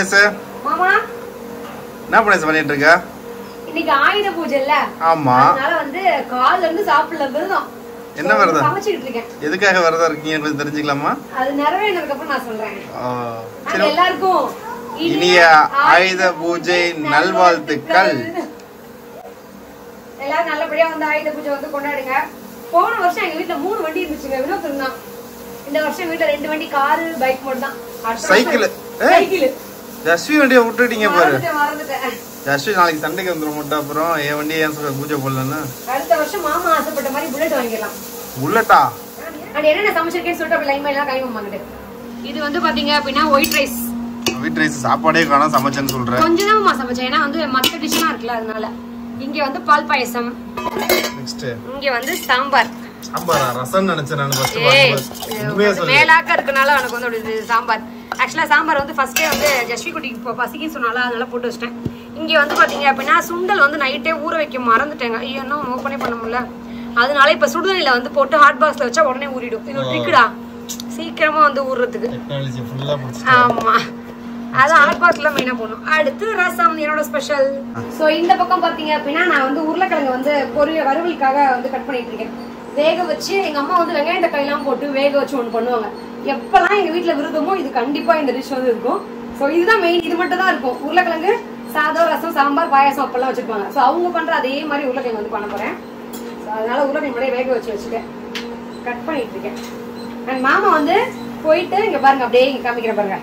புனேஷ் மாமா என்ன புனேஷ் பண்ணிட்டு இருக்க? இன்னைக்கு ஆயுத பூஜை இல்ல? ஆமா. அதனால வந்து கால்ல இருந்து சாப்பிடல விரதம். என்ன விரதம்? சமைச்சிட்டு இருக்கேன். எதுக்காக விரதம் இருக்கீங்க கொஞ்சம் தெரிஞ்சுக்கலாமா? அது நிறைவேறினதுக்கு அப்புறம் நான் சொல்றேன். சரி. எல்லாருக்கும் இனிய ஆயுத பூஜை நல்வாழ்த்துக்கள். எல்லாரும் நல்லபடியா வந்து ஆயுத பூஜை வந்து கொண்டாடுங்க. போன வருஷம் எங்க வீட்டுல 3 வண்டி இருந்துச்சுங்க, வினோத் தான். இந்த வருஷம் வீட்டுல 2 வண்டி, காரு பைக் மட்டும் தான். சைக்கிள் ஜஸ்வி வண்டியை விட்டுட்டீங்க பாரு. மறந்துட்டேன். ஜஸ்வி நாளைக்கு சண்டைக்கு வந்துடும் மட்டும். அப்புறம் என் வண்டி ஏன் சொல்ல பூஜை போடலன்னு அடுத்த வருஷம் மாமா ஆசைப்பட்ட மாதிரி புல்லட் வாங்கிடலாம். புல்லட்டா? அது என்னென்ன சமைச்சிருக்கேன்னு சொல்லிட்டு அப்படி லைன் எல்லாம் கைமா வாங்கிட்டு. இது வந்து பாத்தீங்க அப்படின்னா ஒயிட் ரைஸ். ஒயிட் ரைஸ் சாப்பாடே காணோம் சமைச்சேன்னு சொல்றேன். கொஞ்சம் தான் சமைச்சேன், ஏன்னா வந்து மத்த டிஷ்லாம் இருக்குல்ல அதனால. இங்க வந்து பால் பாயசம். நெக்ஸ்ட் இங்க வந்து சாம்பார். சாம்பாரா? ரசம் நினைச்சேன் நான் ஃபர்ஸ்ட் பாக்கும்போது. மேலாக்க இருக்கனால எனக்கு வந்து அப்படி சாம்பார். ஆக்சுவலா சாம்பார் வந்து ஃபர்ஸ்டே வந்து ஜஸ்வி குட்டிக்கு பசிக்குன்னு சொன்னால அதனால போட்டு வச்சிட்டேன். இங்க வந்து பாத்தீங்க அப்படின்னா சுண்டல் வந்து நைட்டே ஊற வைக்க மறந்துட்டேங்க. இன்னும் ஓப்பனே பண்ண முடியல. அதனால இப்ப சுடுதண்ணில வந்து போட்டு ஹாட் பாக்ஸ்ல வச்சா உடனே ஊறிடும். இது ஒரு ட்ரிக்குடா, சீக்கிரமா வந்து ஊறுறதுக்கு. ஆமா, அதான் ஹாட் பாக்ஸ்ல மெயினா போடணும். அடுத்து ரசம் என்னோட ஸ்பெஷல். சோ இந்த பக்கம் பாத்தீங்க அப்படின்னா நான் வந்து உருளைக்கிழங்கு வந்து வறுவலுக்காக வந்து கட் பண்ணிட்டு இருக்கேன். வேக வச்சு எங்க அம்மா வந்து வெங்காயம் தக்காளி எல்லாம் போட்டு வேக வச்சு ஒண்ணு பண்ணுவாங்க. எப்பெல்லாம் எங்க வீட்டுல விருதமோ இது கண்டிப்பா இந்த டிஷ் வந்து இருக்கும். சோ இதுதான் மெயின், இது மட்டும் தான் இருக்கும். உருளைக்கிழங்கு சாதம், ரசம், சாம்பார், பாயாசம் அப்பெல்லாம் வச்சிருப்பாங்க. சோ அவங்க பண்ற அதே மாதிரி உருளைக்கிழங்கு வந்து பண்ண போறேன். அதனால உருளைக்கிழங்கு முன்னாடியே வேக வச்சு வச்சுட்டேன், கட் பண்ணிட்டு இருக்கேன். எங்க மாமா வந்து போயிட்டு இங்க பாருங்க, அப்படியே இங்க காமிக்கிற பாருங்க,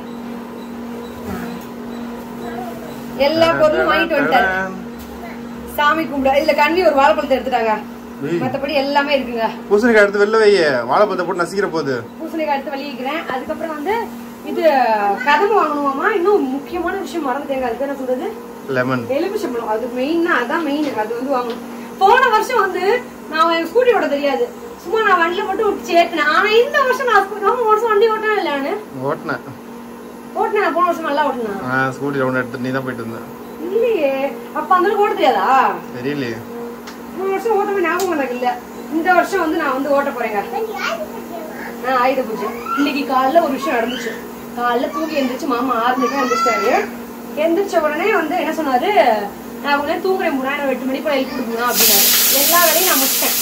எல்லா பொருளும் வாங்கிட்டு வந்துட்டாரு. சாமி கும்பிட இதுல கண்ணி ஒரு வாழைப்பழத்தை எடுத்துட்டாங்க, மத்தபடி எல்லாமே இருக்குங்க. பூசணிக்காய் எடுத்து வெளில வை, வாழைப்பழத்தை போட்டு நசிக்கிற போது பூசணிக்காய் எடுத்து வெளிய வைக்கிறேன். அதுக்கப்புறம் வந்து இது கதம்பு வாங்கணுமாமா. இன்னும் முக்கியமான விஷயம் மறந்துட்டேங்க, அதுக்கு என்ன சொல்றது, லெமன், எலுமிச்சம்பழம். அது மெயினா, அதான் மெயின். அது வந்து வாங்கணும். போன வருஷம் வந்து நான் என் ஸ்கூட்டி ஓட்ட தெரியாது, சும்மா நான் வண்டியில மட்டும் விட்டு ஏத்தினேன். ஆனா இந்த வருஷம் நான் வருஷம் வண்டி ஓட்டினா இல்ல, நானு ஓட்டினேன். போன வருஷம் நல்லா ஓட்டினேன். ஸ்கூட்டி ரவுண்ட் எடுத்து நீ தான் போயிட்டு இருந்த இல்லையே? அப்ப அந்த ஓட்ட தெரியாதா? தெரியலையே. போன வருஷம் ஓட்டமே ஞாபகம் எனக்கு இல்ல. இந்த வருஷம் வந்து நான் வந்து ஓட்ட போறேங்க. ஆயுத பூஜை இன்னைக்கு காலைல ஒரு விஷயம் நடந்துச்சு. காலைல தூங்கி எந்திரிச்சு மாமா 6 மணிக்கு எந்திரிச்சாரு. எந்திரிச்ச உடனே வந்து என்ன சொன்னாரு, நான் உடனே தூங்குறேன், 8 மணி போல எழுப்பி கொடுக்கணும் அப்படின்னாரு. எல்லா வேலையும் நான் முடிச்சிட்டேன்.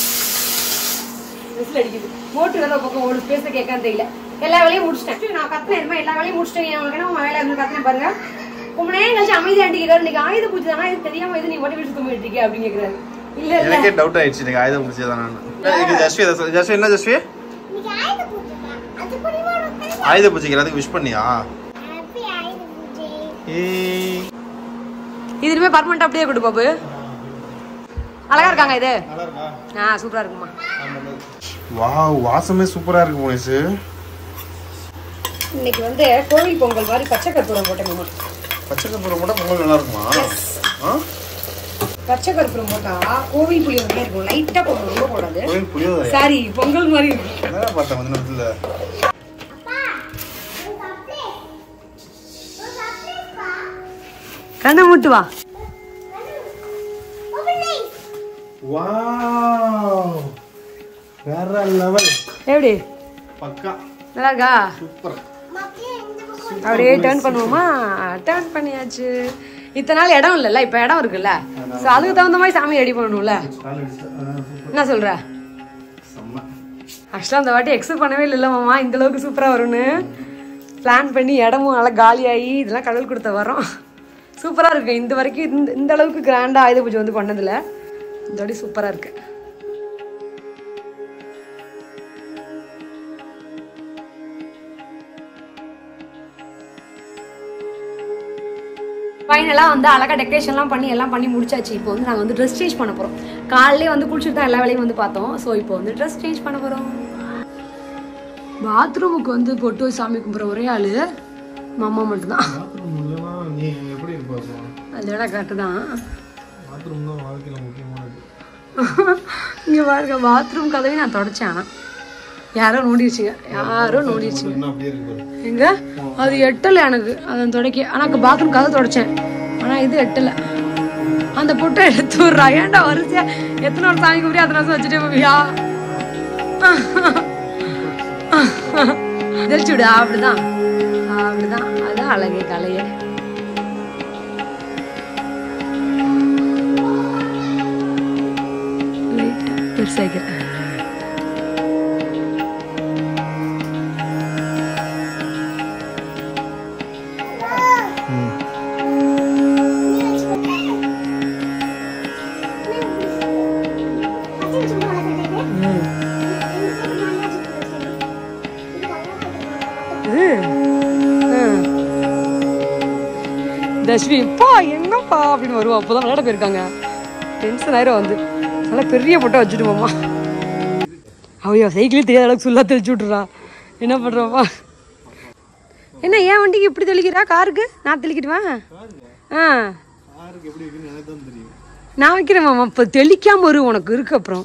விசில் அடிக்குது, மோட்டு வேலை பக்கம் ஒரு பேச கேட்கான்னு தெரியல. எல்லா வேலையும் முடிச்சிட்டேன். நான் கத்துனேன், எல்லா வேலையும் முடிச்சிட்டேன். உங்களுக்கு என்ன வேலை இருந்து கத்துனேன் பாருங்க. ரொம்ப நேரம் கழிச்சு அமைதியா அண்டிக்கிறாரு. இன்னைக்கு ஆயுத பூஜை தானா, இது தெரியாம இது நீ மட்டும் வீட்டு தூங்கிட்டு இருக்க அப்படின்னு கேக்குறாரு. இல்ல எனக்கே டவுட் ஆயிடுச்சு, எனக்கு ஆயுத பூஜை தானா. ஜஸ்வி ஜஸ்வி என்ன ஜஸ்வி ஆயுத பூஜைக்கு எல்லாத்துக்கும் விஷ் பண்ணியா? இதுமே பர்மனெண்ட் அப்படியே கொடு பாபு. அழகா இருக்காங்க இது. சூப்பரா இருக்குமா. வாவ், வாசமே சூப்பரா இருக்கு போய்ஸ். இன்னைக்கு வந்து கோவில் பொங்கல் மாதிரி பச்சை கற்பூரம் போட்டேன் மாமா. பச்சை கற்பூரம் போட்டா பொங்கல் நல்லா இருக்குமா? பச்சை கற்பூரம் போட்டா கோவில் புளியோதரை இருக்கும். லைட்டா போடணும், ரொம்ப போடாது. கோவில் புளியோதரை சாரி, பொங்கல் மாதிரி இருக்கும். என்ன பார்த்தா கொஞ்ச நேரத்துல கண்ணை மூட்டு வா. வாவ், வேற லெவல். எப்படி பக்கா நல்லா இருக்கா? சூப்பர். அப்படியே டர்ன் பண்ணுவோமா? டர்ன் பண்ணியாச்சு. இத்தனை நாள் இடம் இல்லைல்ல, இப்ப இடம் இருக்குல்ல. சோ அதுக்கு தகுந்த மாதிரி சாமி ரெடி பண்ணணும்ல. என்ன சொல்ற? ஆக்சுவலா அந்த வாட்டி எக்ஸ்பெக்ட் பண்ணவே இல்லை மாமா, இந்த அளவுக்கு சூப்பரா வரும்னு. பிளான் பண்ணி இடமும் நல்லா காலியாகி இதெல்லாம் கடவுள் கொடுத்த வரோம். சூப்பரா இருக்கு. இந்த வரைக்கும் இந்த அளவுக்கு கிராண்டா ஆயுத பூஜை வந்து பண்ணதில்ல. இந்த வாட்டி சூப்பரா இருக்கு. ஃபைனலாக வந்து அழகாக டெக்கரேஷன்லாம் பண்ணி எல்லாம் பண்ணி முடிச்சாச்சு. இப்போ வந்து நாங்கள் வந்து ட்ரெஸ் சேஞ்ச் பண்ண போகிறோம். காலையிலே வந்து குளிச்சுட்டு தான் எல்லா வேலையும் வந்து பார்த்தோம். ஸோ இப்போ வந்து ட்ரெஸ் சேஞ்ச் பண்ண போகிறோம். பாத்ரூமுக்கு வந்து பொட்டு சாமி கும்பிட்ற ஒரே ஆள் மாமா மட்டும்தான். அதோட கரெக்டு தான். இங்கே பாருங்க, பாத்ரூம் கதவை நான் தொடச்சேன். ஆனால் யாரோ நோண்டிடுச்சுங்க, எங்க அது எட்டலை எனக்கு அதை தொடக்க. ஆனால் பாத்ரூம் கதை தொடச்சேன், ஆனால் இது எட்டலை. அந்த பொட்டை எடுத்து விட்றா. ஏன்டா வரிசையா எத்தனை ஒரு சாமி கும்பிட்டு அத்தனை வருஷம் வச்சுட்டே போவியா? தெளிச்சு விடு. அப்படிதான் அப்படிதான், அதான் அழகு கலைய. பெருசாக தஸ்வி பா என்னப்பா அப்படின்னு வருவா. அப்போதான் விளையாட போயிருக்காங்க. டென்ஷன் ஆயிரம் வந்து நல்லா பெரிய பொட்டை வச்சுட்டு போமா. அவையோ சைக்கிளே தெரியாத அளவுக்கு ஃபுல்லாக தெளிச்சு விட்றான். என்ன பண்ணுறோம்ப்பா? என்ன ஏன் வண்டிக்கு இப்படி தெளிக்கிறா? காருக்கு நான் தெளிக்கிட்டுவேன். நான் வைக்கிறேன் மாமா. இப்போ தெளிக்காம வரும் உனக்கு இருக்கு. அப்புறம்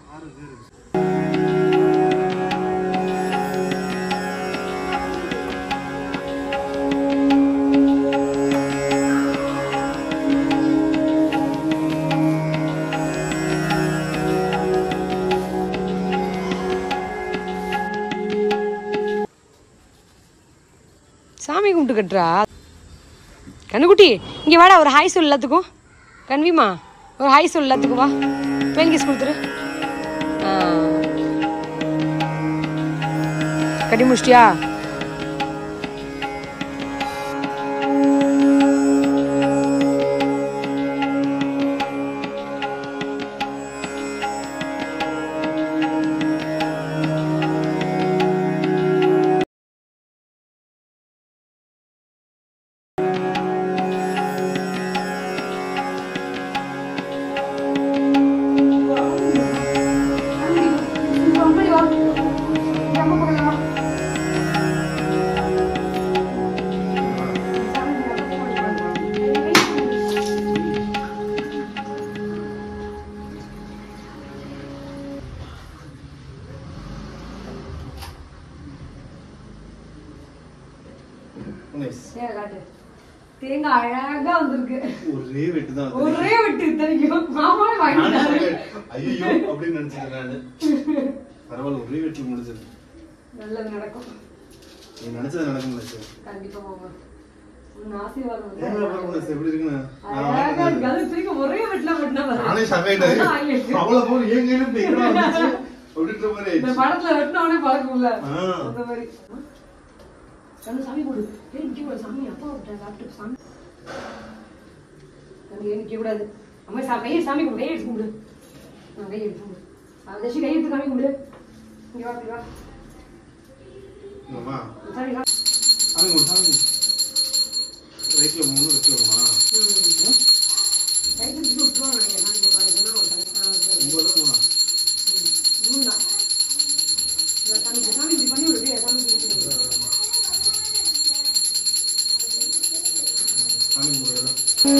சாமி கும்பிட்டு கட்டுறா. கண்ணுக்குட்டி இங்கே வாடா, ஒரு ஹாய் சொல் எல்லாத்துக்கும். கன்விமா ஒரு ஹாய் சொல் எல்லாத்துக்கும். வா பிளேன் கிஸ் கொடுத்துரு. கட்டி முடிச்சிட்டியா? தேங்காய் அழகா வந்திருக்கு. ஒரே வெட்டு தான். ஒரே வெட்டு தெரியும். மாமாவே வாங்கிட்டாரு. ஐயோ அப்படி நினைச்சேன் நானு. பரவாயில்ல ஒரே வெட்டு முடிஞ்சது. நல்லது நடக்கும். நீ நினைச்சது நடக்கும் நினைச்சேன். கண்டிப்பா மாமா. உன் ஆசீர்வாதம். எப்படி இருக்குன்னு அழகா இருக்கு. அது திருப்பி ஒரே வெட்டுல வெட்டினா பாரு. நானே சகையிட்டேன். அவ்வளவு போய் ஏங்க இருந்து எங்கடா வந்துச்சு அப்படின்ற மாதிரி. இந்த படத்துல வெட்டினவனே பழக்கம்ல அந்த மாதிரி. கண்ணு சாமி போடு. ஏன் நிக்க கூடாது சாமி? அப்பா லேப்டாப் சாமி கண்ணு ஏன் நிக்க கூடாது? அம்மா கையை சாமி கும்பிடு. கையை எடுத்து கும்பிடு. கையை எடுத்து கும்பிடு. தட்சி கையை எடுத்து சாமி கும்பிடு. இங்க வா வா. அம்மா சாமி வா. சாமி கும்பிடு. சாமி ரைட்ல மூணு வெட்டுமா? கை பிடிச்சி விட்டுருவோம் நினைக்கிறேன். நான் இங்க பாருங்கன்னா ஒரு உங்களோட மூணா? மூணு தான். சாமி சாமி இப்படி பண்ணி விடுது. சாமி சாமி கும்பிடுறதா?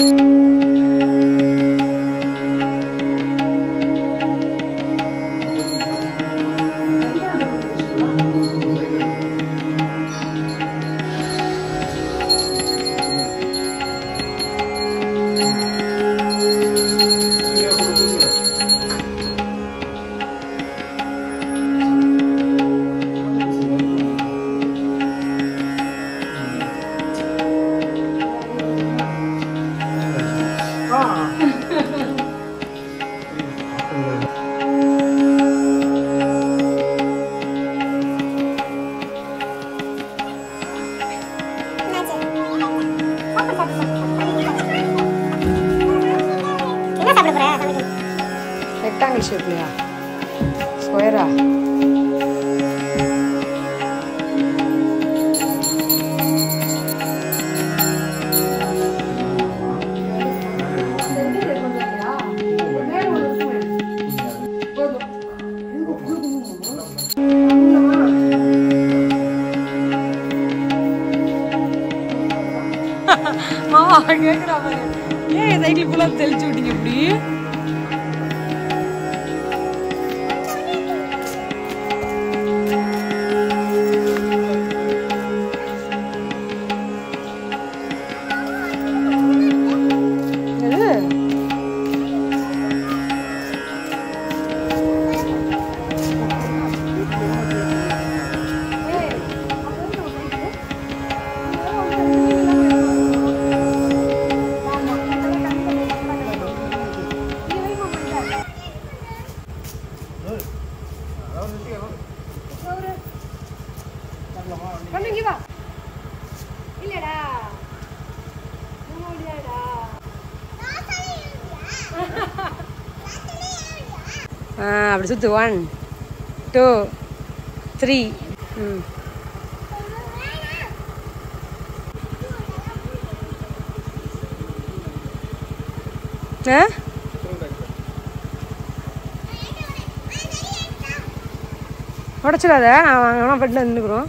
ரெக்டாங்கிள் ஷேப்லையா? ஸ்கொயரா? மாமா கேக்குறா பாரு. ஏன் சைக்கிள் ஃபுல்லா தெளிச்சு விட்டீங்க இப்படி? அப்படி சுத்து 1 2 3 உடச்சிடாத நான் வாங்கினா பெட்டில் நின்றுக்குறோம்.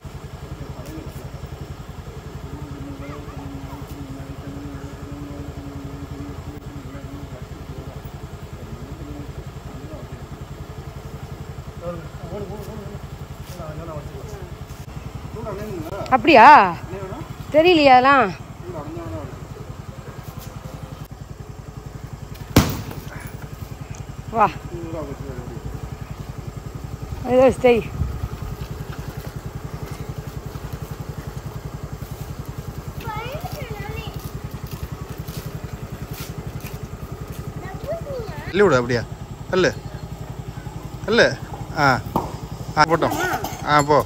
அப்படியா தெரியலையா அதெல்லாம். வா ஸ்டே. இல்லை விடு அப்படியா அல்ல அல்ல. போட்டோம். போ.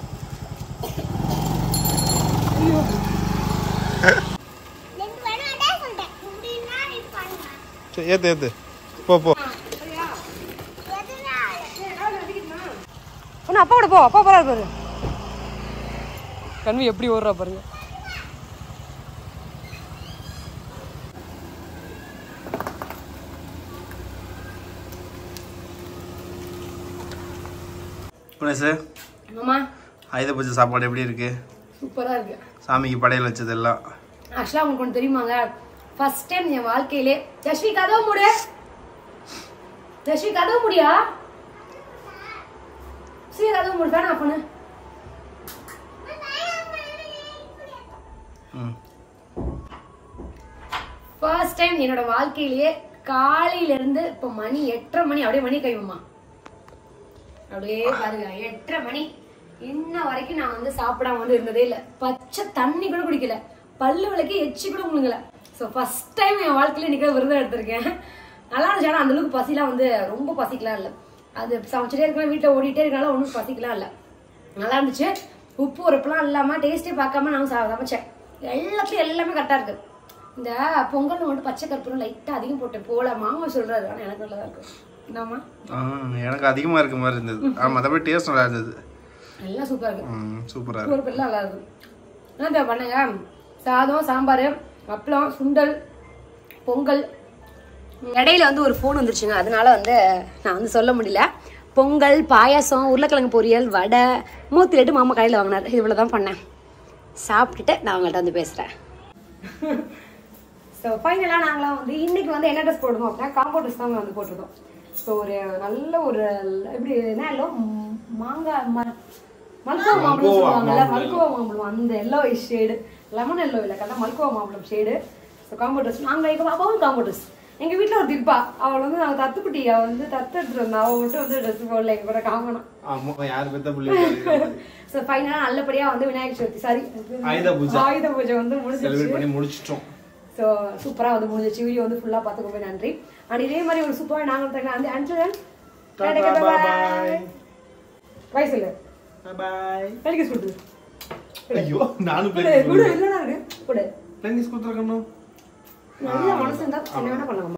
ஏத்து போ போ. அப்பா கூட போ. அப்பா போறாரு பாரு. கண்வி எப்படி ஓடுறா பாருங்க. மாமா ஆயுத பூஜை சாப்பாடு எப்படி இருக்கு? சூப்பரா இருக்கு. சாமிக்கு படையல் வச்சது எல்லாம். ஆக்சுவலா உங்களுக்கு ஒன்று தெரியுமாங்க, ஃபர்ஸ்ட் டைம் என் வாழ்க்கையிலே ஜஸ்வி கதவு மூடு. ஜஸ்வி கதவு முடியா? சரி கதவு மூடு. வேணா பண்ணு. ஃபர்ஸ்ட் டைம் என்னோட வாழ்க்கையிலேயே காலையில இருந்து இப்ப மணி 8:30 மணி அப்படியே மணி கைமா அப்படியே பாருங்க 8:30 மணி இன்ன வரைக்கும் நான் வந்து சாப்பிடாம வந்து இருந்ததே இல்ல. பச்சை தண்ணி கூட குடிக்கல, பல்லு விளக்கி எச்சி கூட முழுங்கல. ஸோ ஃபர்ஸ்ட் டைம் என் வாழ்க்கையில இன்னைக்கு விருதம் எடுத்திருக்கேன். நல்லா இருந்துச்சு. ஆனா அந்த அளவுக்கு பசிலாம் வந்து ரொம்ப பசிக்கலாம் இல்ல. அது சமைச்சிட்டே இருக்கலாம், வீட்டுல ஓடிட்டே இருக்கனால ஒன்றும் பசிக்கலாம் இல்ல. நல்லா இருந்துச்சு. உப்பு உரப்புலாம் இல்லாம டேஸ்டே பார்க்காம நான் சமைச்சேன். எல்லாத்துலயும் எல்லாமே கரெக்டா இருக்கு. இந்த பொங்கல் மட்டும் பச்சை கற்பூரம் லைட்டா அதிகம் போட்டேன் போல மாமா சொல்றாரு. ஆனா எனக்கு நல்லா இருக்கு. என்னமா எனக்கு அதிகமா இருக்க மாதிரி இருந்தது. மற்றபடி டேஸ்ட் நல்லா இருந்தது. எல்லாம் சூப்பரா இருக்கு. சூப்பரா இருக்கு. நல்லா இருக்கு. என்ன பண்ணுங்க, சாதம், சாம்பார், அப்பளம், சுண்டல், பொங்கல். இடையில வந்து ஒரு ஃபோன் வந்துருச்சுங்க, அதனால வந்து நான் வந்து சொல்ல முடியல. பொங்கல், பாயாசம், உருளைக்கிழங்கு பொரியல், வடை, 108 மாமா கடையில் வாங்கினார். இவ்வளோதான் பண்ணேன். சாப்பிட்டுட்டு நான் அவங்கள்ட்ட வந்து பேசுகிறேன். ஸோ ஃபைனலாக நாங்களாம் வந்து இன்னைக்கு வந்து என்ன ட்ரெஸ் போடுவோம் அப்படின்னா காம்போ ட்ரெஸ் தான் வந்து போட்டிருக்கோம். ஸோ ஒரு நல்ல ஒரு எப்படி என்ன எல்லோ மாங்காய் மல்கோவா மாம்பழம் சொல்லுவாங்கல்ல, மல்கோவா மாம்பழம் அந்த எல்லோ ஷேடு, லெமன் எல்லோ இல்லை கரெக்டாக மல்கோவா மாம்பழம் ஷேடு. ஸோ காம்போ ட்ரெஸ் நாங்கள் எங்கள் பாப்பாவும் காம்போ ட்ரெஸ். எங்கள் வீட்டில் ஒரு திருப்பா அவள் வந்து நாங்கள் தத்துக்குட்டி, அவள் வந்து தத்து எடுத்துட்டு வந்தா. அவள் மட்டும் வந்து ட்ரெஸ் போடல, எங்க கூட காங்கணும். ஸோ ஃபைனலாக நல்லபடியாக வந்து விநாயகர் சதுர்த்தி சாரி ஆயுத பூஜை வந்து முடிச்சிட்டோம். ஸோ சூப்பராக வந்து முடிஞ்சிச்சு. வீடியோ வந்து ஃபுல்லாக பார்த்துக்கோங்க. நன்றி. அண்ட் இதே மாதிரி ஒரு சூப்பராக நாங்கள் தரேன். அந்த அன்சல் பை சொல்லு. பெலிகிஸ் கொடுத்து. ஐயோ நானும் கொடு இல்லைனா கொடு. பெலிகிஸ் கொடுத்துருக்கணும். நல்லா மனசு இருந்தால் என்ன வேணா பண்ணலாம்.